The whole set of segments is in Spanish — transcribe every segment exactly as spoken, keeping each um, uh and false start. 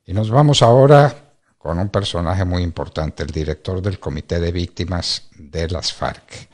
Y nos vamos ahora con un personaje muy importante, el director del Comité de Víctimas de las FARC.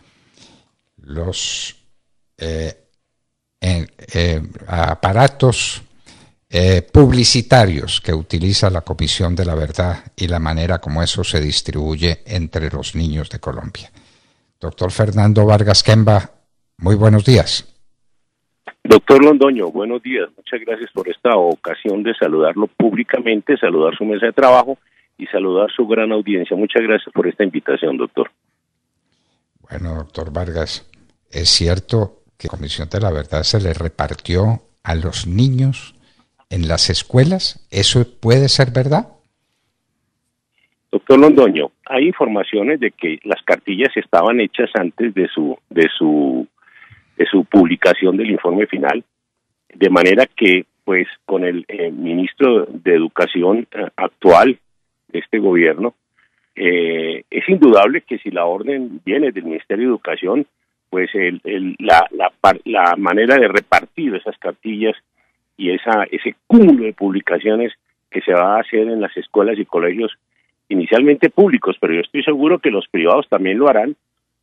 Los eh, en, eh, aparatos eh, publicitarios que utiliza la Comisión de la Verdad y la manera como eso se distribuye entre los niños de Colombia. Doctor Fernando Vargas Kemba, muy buenos días. Doctor Londoño, buenos días. Muchas gracias por esta ocasión de saludarlo públicamente, saludar su mesa de trabajo y saludar su gran audiencia. Muchas gracias por esta invitación, doctor. Bueno, doctor Vargas, ¿es cierto que la Comisión de la Verdad se le repartió a los niños en las escuelas? ¿Eso puede ser verdad? Doctor Londoño, hay informaciones de que las cartillas estaban hechas antes de su de su de su publicación del informe final, de manera que, pues, con el eh, ministro de Educación eh, actual de este gobierno, eh, es indudable que si la orden viene del Ministerio de Educación, pues el, el, la, la, la manera de repartir esas cartillas y esa ese cúmulo de publicaciones que se va a hacer en las escuelas y colegios inicialmente públicos, pero yo estoy seguro que los privados también lo harán,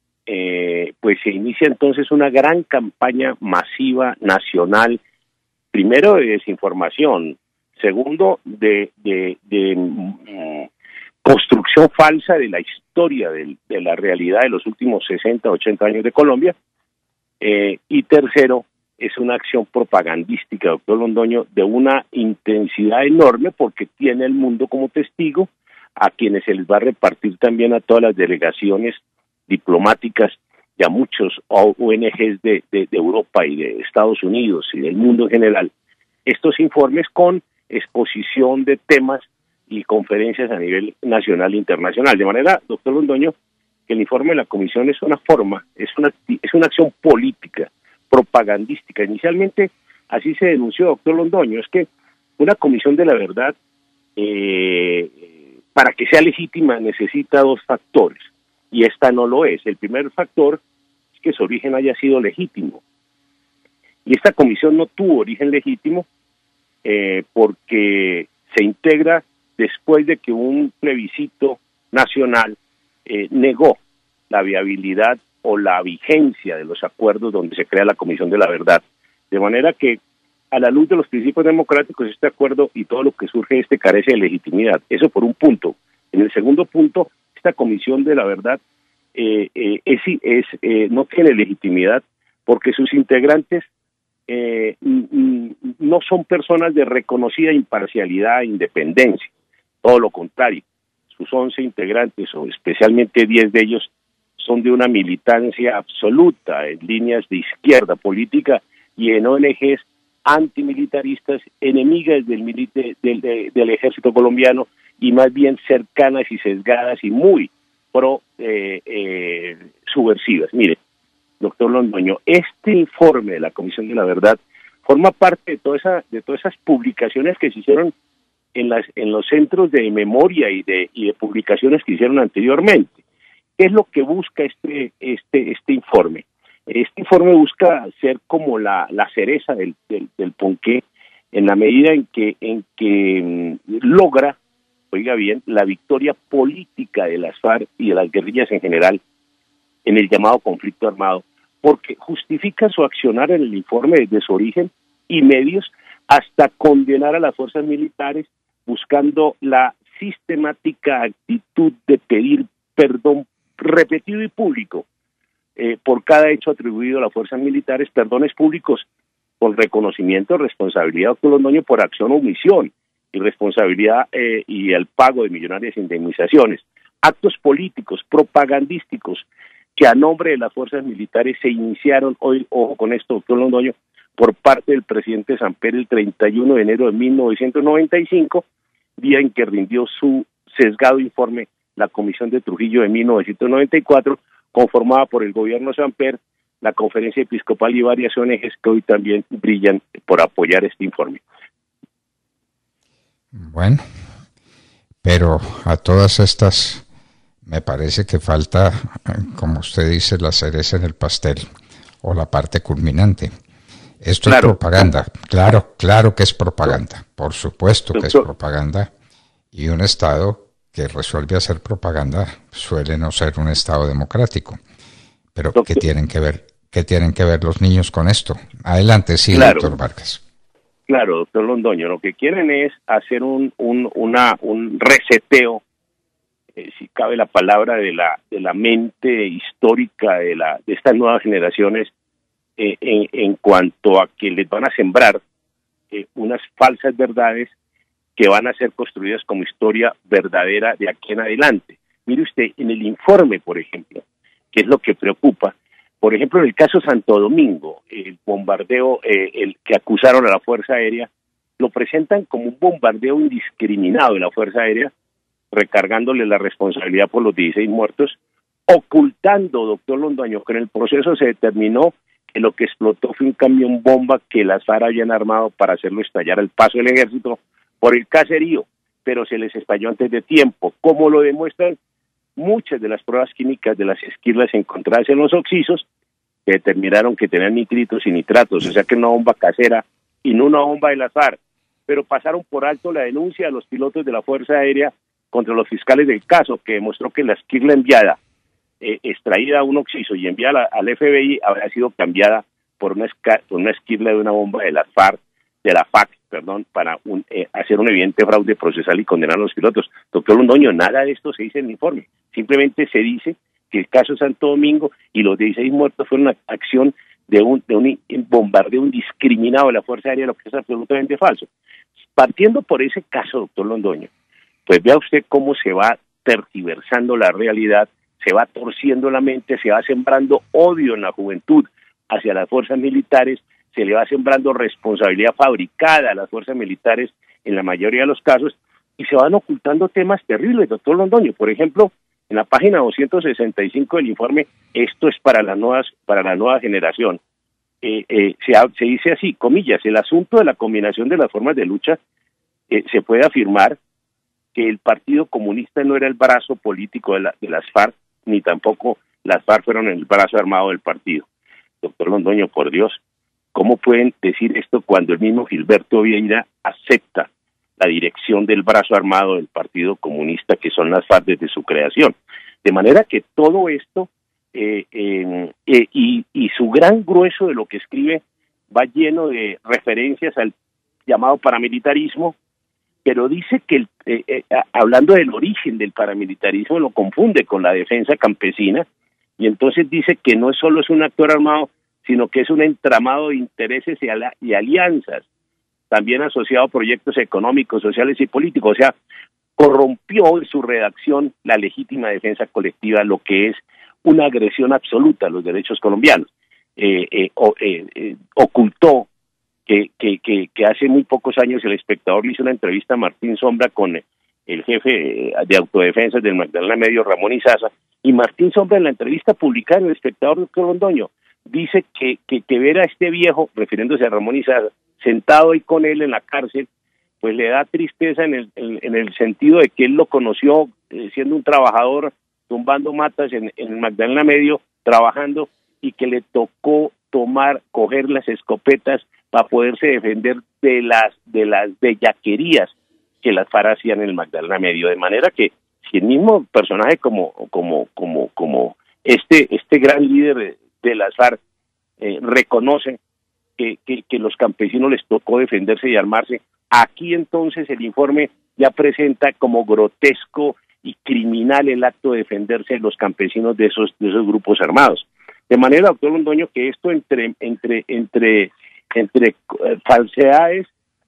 eh, pues se inicia entonces una gran campaña masiva nacional, primero de desinformación, segundo de, de, de um, construcción falsa de la historia de, de la realidad de los últimos sesenta, ochenta años de Colombia, eh, y tercero es una acción propagandística, doctor Londoño, de una intensidad enorme porque tiene el mundo como testigo, a quienes se les va a repartir también a todas las delegaciones diplomáticas y a muchos O N Ges de, de, de Europa y de Estados Unidos y del mundo en general, estos informes con exposición de temas y conferencias a nivel nacional e internacional. De manera, doctor Londoño, que el informe de la Comisión es una forma, es una, es una acción política, propagandística. Inicialmente, así se denunció, doctor Londoño, es que una Comisión de la Verdad, eh, para que sea legítima, necesita dos factores, y esta no lo es. El primer factor es que su origen haya sido legítimo, y esta comisión no tuvo origen legítimo eh, porque se integra después de que un plebiscito nacional eh, negó la viabilidad o la vigencia de los acuerdos donde se crea la Comisión de la Verdad, de manera que a la luz de los principios democráticos este acuerdo y todo lo que surge de este carece de legitimidad. Eso por un punto. En el segundo punto, esta Comisión de la Verdad eh, eh, es, es, eh, no tiene legitimidad porque sus integrantes eh, no son personas de reconocida imparcialidad e independencia. Todo lo contrario. Sus once integrantes, o especialmente diez de ellos, son de una militancia absoluta en líneas de izquierda política y en O N Ges antimilitaristas, enemigas del, milite, del, del, del ejército colombiano y más bien cercanas y sesgadas y muy pro eh, eh, subversivas. Mire, doctor Londoño, este informe de la Comisión de la Verdad forma parte de toda esa, de todas esas publicaciones que se hicieron en las en los centros de memoria y de y de publicaciones que hicieron anteriormente. ¿Qué es lo que busca este este este informe? Este informe busca ser como la, la cereza del, del, del ponqué en la medida en que en que mm, logra, oiga bien, la victoria política de las FARC y de las guerrillas en general en el llamado conflicto armado, porque justifica su accionar en el informe desde su origen y medios hasta condenar a las fuerzas militares, buscando la sistemática actitud de pedir perdón repetido y público eh, por cada hecho atribuido a las fuerzas militares, perdones públicos con reconocimiento de responsabilidad, doctor Londoño, por acción o omisión, y responsabilidad eh, y el pago de millonarias indemnizaciones, actos políticos, propagandísticos, que a nombre de las fuerzas militares se iniciaron hoy, ojo con esto, doctor Londoño, por parte del presidente Samper el treinta y uno de enero de mil novecientos noventa y cinco, día en que rindió su sesgado informe la Comisión de Trujillo de mil novecientos noventa y cuatro, conformada por el gobierno Samper, la Conferencia Episcopal y varias O N Ges que hoy también brillan por apoyar este informe. Bueno, pero a todas estas me parece que falta, como usted dice, la cereza en el pastel o la parte culminante. Esto claro. Es propaganda, claro, claro que es propaganda, por supuesto que es propaganda. Y un Estado que resuelve hacer propaganda suele no ser un Estado democrático. Pero ¿qué tienen que ver, qué tienen que ver los niños con esto? Adelante, sí, claro, doctor Vargas. Claro, doctor Londoño, lo que quieren es hacer un, un, una, un reseteo, eh, si cabe la palabra, de la, de la mente histórica de, la, de estas nuevas generaciones eh, en, en cuanto a que les van a sembrar eh, unas falsas verdades que van a ser construidas como historia verdadera de aquí en adelante. Mire usted, en el informe, por ejemplo, que es lo que preocupa, por ejemplo, en el caso Santo Domingo, el bombardeo, eh, el que acusaron a la Fuerza Aérea, lo presentan como un bombardeo indiscriminado de la Fuerza Aérea, recargándole la responsabilidad por los dieciséis muertos, ocultando, doctor Londoño, que en el proceso se determinó que lo que explotó fue un camión bomba que las FARC habían armado para hacerlo estallar al paso del ejército por el caserío, pero se les estalló antes de tiempo, como lo demuestran muchas de las pruebas químicas de las esquirlas encontradas en los oxisos, que determinaron que tenían nitritos y nitratos, o sea que una bomba casera y no una bomba de las FARC, pero pasaron por alto la denuncia de los pilotos de la Fuerza Aérea contra los fiscales del caso, que demostró que la esquirla enviada, eh, extraída a un oxiso y enviada al F B I, habría sido cambiada por una, por una esquirla de una bomba de las FARC, de la F A C, perdón, para un, eh, hacer un evidente fraude procesal y condenar a los pilotos. Doctor Londoño, nada de esto se dice en el informe, simplemente se dice que el caso Santo Domingo y los dieciséis muertos fue una acción de un, de un bombardeo indiscriminado de la Fuerza Aérea, lo que es absolutamente falso. Partiendo por ese caso, doctor Londoño, pues vea usted cómo se va tergiversando la realidad, se va torciendo la mente, se va sembrando odio en la juventud hacia las fuerzas militares, se le va sembrando responsabilidad fabricada a las fuerzas militares en la mayoría de los casos, y se van ocultando temas terribles, doctor Londoño. Por ejemplo, en la página doscientos sesenta y cinco del informe, esto es para las nuevas, para la nueva generación, eh, eh, se, se dice así, comillas, el asunto de la combinación de las formas de lucha, eh, se puede afirmar que el Partido Comunista no era el brazo político de, la, de las FARC, ni tampoco las FARC fueron el brazo armado del partido. Doctor Londoño, por Dios, ¿cómo pueden decir esto cuando el mismo Gilberto Vieira acepta la dirección del brazo armado del Partido Comunista, que son las FARC desde su creación? De manera que todo esto eh, eh, eh, y, y su gran grueso de lo que escribe va lleno de referencias al llamado paramilitarismo, pero dice que, el, eh, eh, hablando del origen del paramilitarismo, lo confunde con la defensa campesina, y entonces dice que no solo es un actor armado, sino que es un entramado de intereses y, ala- y alianzas, también asociado a proyectos económicos, sociales y políticos. O sea, corrompió en su redacción la legítima defensa colectiva, lo que es una agresión absoluta a los derechos colombianos. Eh, eh, o, eh, eh, ocultó que, que, que, que hace muy pocos años el Espectador le hizo una entrevista a Martín Sombra con el jefe de autodefensa del Magdalena Medio, Ramón Izaza, y Martín Sombra, en la entrevista publicada en el Espectador, doctor Londoño, dice que, que, que ver a este viejo, refiriéndose a Ramón Izaza, sentado ahí con él en la cárcel, pues le da tristeza en el, en, en el sentido de que él lo conoció eh, siendo un trabajador, tumbando matas en, en el Magdalena Medio, trabajando, y que le tocó tomar, coger las escopetas para poderse defender de las de las bellaquerías que las FARC hacían en el Magdalena Medio. De manera que si el mismo personaje como como como como este este gran líder de, de las FARC eh, reconoce que, que, que los campesinos les tocó defenderse y armarse, aquí entonces el informe ya presenta como grotesco y criminal el acto de defenderse de los campesinos de esos de esos grupos armados. De manera, doctor Londoño, que esto entre entre entre entre eh, falsedades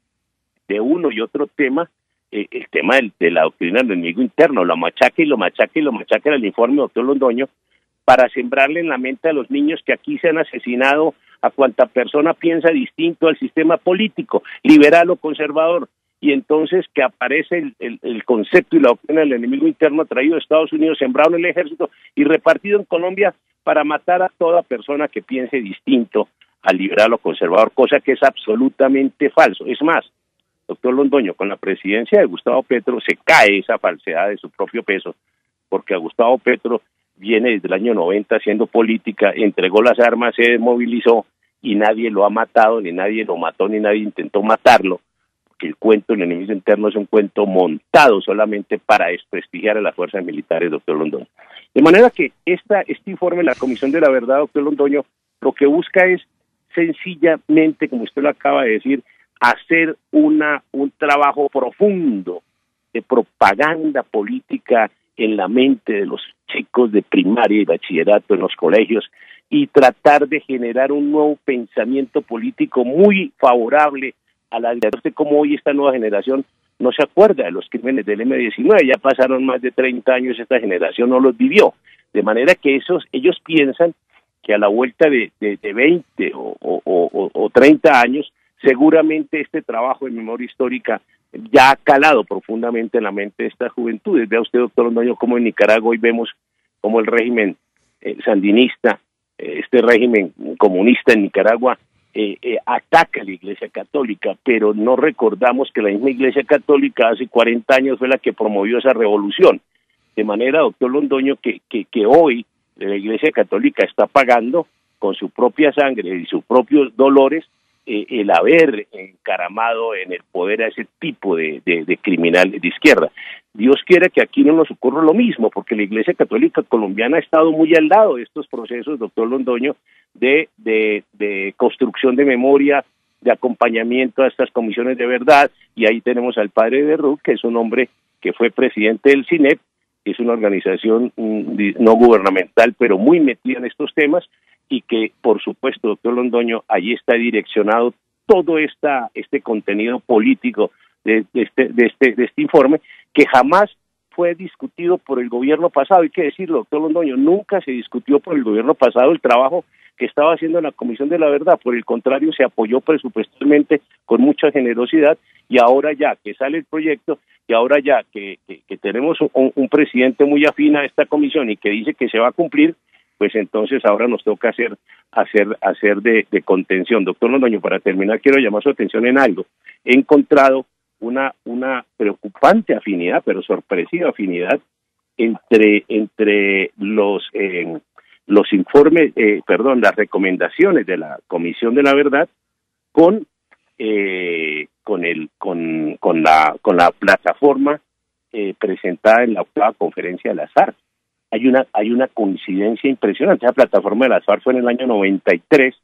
de uno y otro tema, eh, el tema del, de la doctrina del enemigo interno, lo machaca y lo machaca y lo machaca en el informe, doctor Londoño, para sembrarle en la mente a los niños que aquí se han asesinado a cuanta persona piensa distinto al sistema político, liberal o conservador, y entonces que aparece el, el, el concepto y la doctrina del enemigo interno traído de Estados Unidos, sembrado en el ejército y repartido en Colombia para matar a toda persona que piense distinto al liberal o conservador, cosa que es absolutamente falso. Es más, doctor Londoño, con la presidencia de Gustavo Petro se cae esa falsedad de su propio peso, porque a Gustavo Petro viene desde el año noventa haciendo política, entregó las armas, se desmovilizó y nadie lo ha matado, ni nadie lo mató, ni nadie intentó matarlo, que el cuento del enemigo interno es un cuento montado solamente para desprestigiar a las fuerzas militares, doctor Londoño. De manera que esta, este informe de la Comisión de la Verdad, doctor Londoño, lo que busca es sencillamente, como usted lo acaba de decir, hacer una un trabajo profundo de propaganda política en la mente de los chicos de primaria y bachillerato en los colegios y tratar de generar un nuevo pensamiento político muy favorable a la de cómo hoy esta nueva generación no se acuerda de los crímenes del eme diecinueve, ya pasaron más de treinta años, esta generación no los vivió, de manera que esos ellos piensan que a la vuelta de, de, de veinte o, o, o, o treinta años, seguramente este trabajo de memoria histórica ya ha calado profundamente en la mente de estas juventudes. Vea usted, doctor Londoño, cómo en Nicaragua hoy vemos cómo el régimen eh, sandinista, eh, este régimen comunista en Nicaragua, eh, eh, ataca a la Iglesia Católica, pero no recordamos que la misma Iglesia Católica hace cuarenta años fue la que promovió esa revolución. De manera, doctor Londoño, que, que, que hoy la Iglesia Católica está pagando con su propia sangre y sus propios dolores eh, el haber encaramado en el poder a ese tipo de, de, de criminales de izquierda. Dios quiera que aquí no nos ocurra lo mismo, porque la Iglesia Católica colombiana ha estado muy al lado de estos procesos, doctor Londoño, de, de, de construcción de memoria, de acompañamiento a estas comisiones de verdad, y ahí tenemos al padre de Ruth, que es un hombre que fue presidente del CINEP, que es una organización no gubernamental, pero muy metida en estos temas, y que, por supuesto, doctor Londoño, allí está direccionado todo esta, este contenido político de, de, este, de, este, de este informe, que jamás fue discutido por el gobierno pasado. Hay que decirlo, doctor Londoño, nunca se discutió por el gobierno pasado el trabajo que estaba haciendo la Comisión de la Verdad. Por el contrario, se apoyó presupuestalmente con mucha generosidad, y ahora ya que sale el proyecto, y ahora ya que, que, que tenemos un, un presidente muy afín a esta comisión y que dice que se va a cumplir, pues entonces ahora nos toca hacer hacer hacer de, de contención. Doctor Londoño, para terminar, quiero llamar su atención en algo. He encontrado una una preocupante afinidad, pero sorpresiva afinidad, entre entre los eh, los informes, eh, perdón, las recomendaciones de la Comisión de la Verdad con eh, con el con con la con la plataforma eh, presentada en la octava conferencia de las FARC. Hay una hay una coincidencia impresionante. La plataforma de las FARC fue en el año noventa y tres,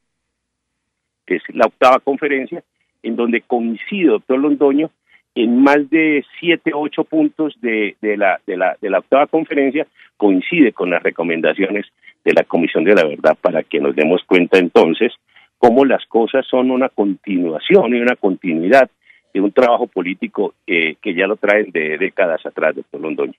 que es la octava conferencia, en donde coincide, doctor Londoño, en más de siete, ocho puntos de, de la de la de la octava conferencia, coincide con las recomendaciones de la Comisión de la Verdad, para que nos demos cuenta entonces cómo las cosas son una continuación y una continuidad de un trabajo político eh, que ya lo traen de décadas atrás, doctor Londoño.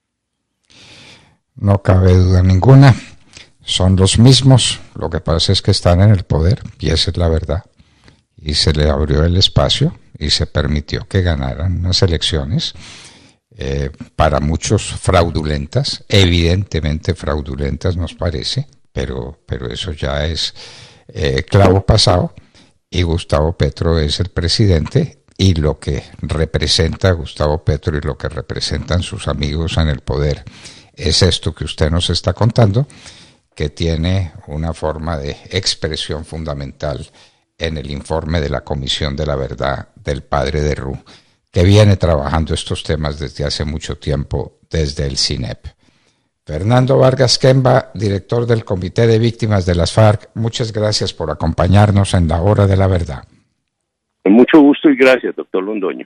No cabe duda ninguna, son los mismos, lo que pasa es que están en el poder, y esa es la verdad, y se le abrió el espacio y se permitió que ganaran unas elecciones, eh, para muchos fraudulentas, evidentemente fraudulentas nos parece, pero, pero eso ya es eh, clavo pasado, y Gustavo Petro es el presidente, y lo que representa Gustavo Petro y lo que representan sus amigos en el poder es esto que usted nos está contando, que tiene una forma de expresión fundamental en el informe de la Comisión de la Verdad del padre de Ru, que viene trabajando estos temas desde hace mucho tiempo desde el CINEP. Fernando Vargas Kemba, director del Comité de Víctimas de las FARC, muchas gracias por acompañarnos en la Hora de la Verdad. Con mucho gusto y gracias, doctor Londoño.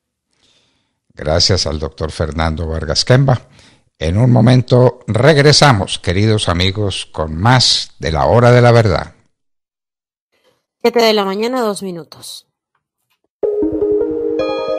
Gracias al doctor Fernando Vargas Kemba. En un momento regresamos, queridos amigos, con más de la Hora de la Verdad. Siete de la mañana, dos minutos.